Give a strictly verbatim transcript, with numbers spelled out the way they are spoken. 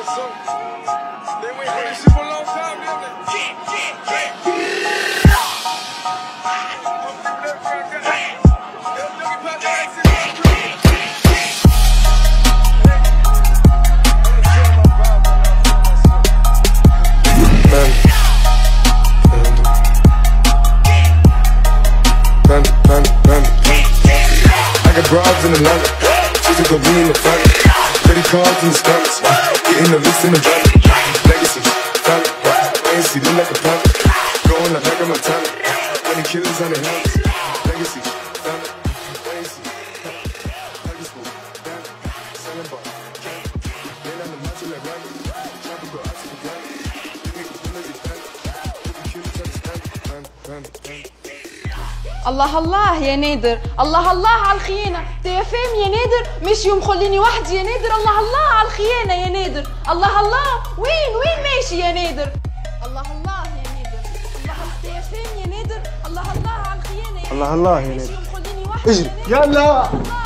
Broads in the London, she's a go be in the front. Credit cards in the stunts, getting the list in the van. Legacy, family, A N C, look like a pun. Going like Mega Montana, twenty killers on the hands. Legacy, family, A N C, high school, damn, selling bar, candy. Then on the macho like Randy, trying to go out to the ground. Niggas winners is band, the killers understand. Band, band, band. الله الله يا نادر، الله الله على الخيانة، تفهم يا نادر، مش يوم خليني وحدي يا نادر، الله الله على الخيانة يا نادر، الله الله وين وين ماشي يا نادر؟ الله الله يا نادر، الله تفهم يا نادر، الله الله على الخيانة يا نادر، الله الله يا نادر، مش يوم خليني وحدي اجري يلا.